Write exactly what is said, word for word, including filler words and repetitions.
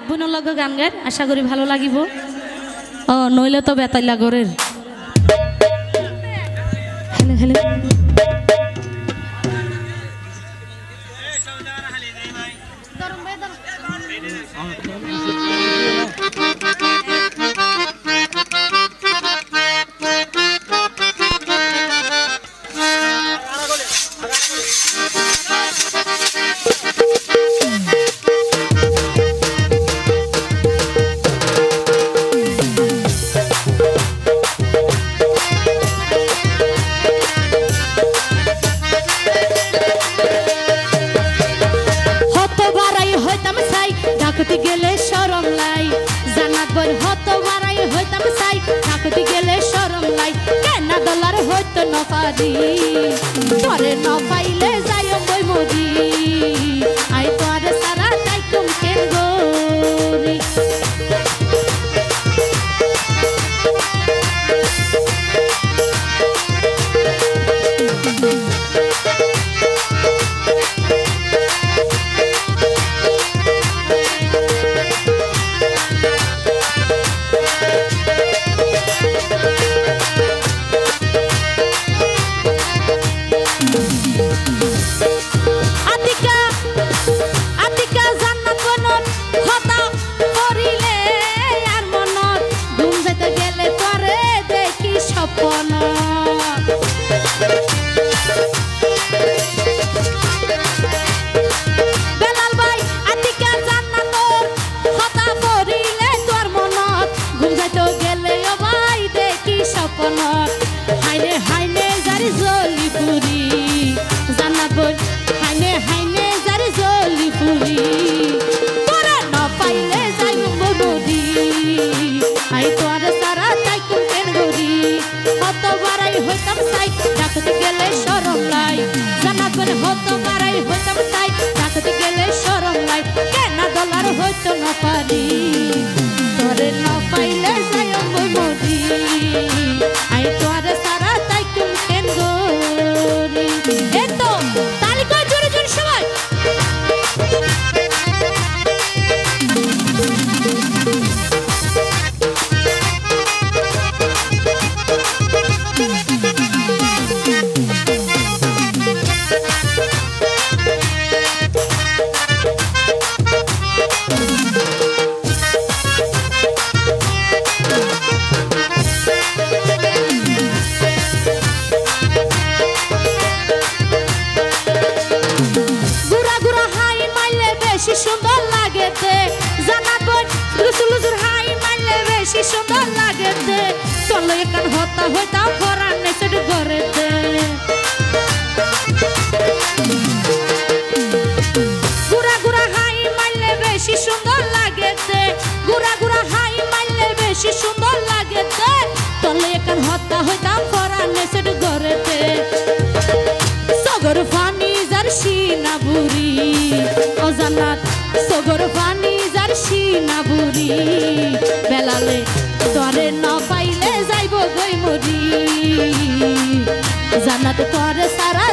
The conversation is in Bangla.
বোনের লগে গান গায় আশা করি ভালো লাগিব ও নইলে তো বেতাইলা ঘরের হেলে হেলে ডাকতে গেলে শরম লাই জানাত বল হত বাড়াই হইতাম চাই ডাকতে গেলে শরম লাই কেন ডলার হইতো ন পারি তোরে ন পাইলে যাই বই মরি আই তোরে সারা তাই তুম কেন গরি ডাকতে গেলে শরম লাই জানা করে হতো মারাই হইতাম চাই ডাকতে গেলে শরম লাই কেন ডলার হইতো না পারি তোরে ন পাইলে যাই মরি আই তোরে সারা তাই তুম কেন গরি এই তো তালিকা জোরে জোরে সবাই সুন্দর লাগে জানা বই লুজুর হাই মারলে বেশি সুন্দর লাগে চলো এখান হতা হইতাম ফরান নেচে ঘরে দে গুড়া গুড়া হাই মারলে বেশি সুন্দর লাগে গুড়া গুড়া হাই মারলে বেশি সুন্দর লাগে চলো এখান হতা হইতাম ফরান নেচে ঘরে দে সগর ফানি জার্সি না বুড়ি অজানাত সগর পানি জার্সি না বুড়ি বেলালে তোরে ন পাইলে যাইব গই মরি জানাত তোরে সারা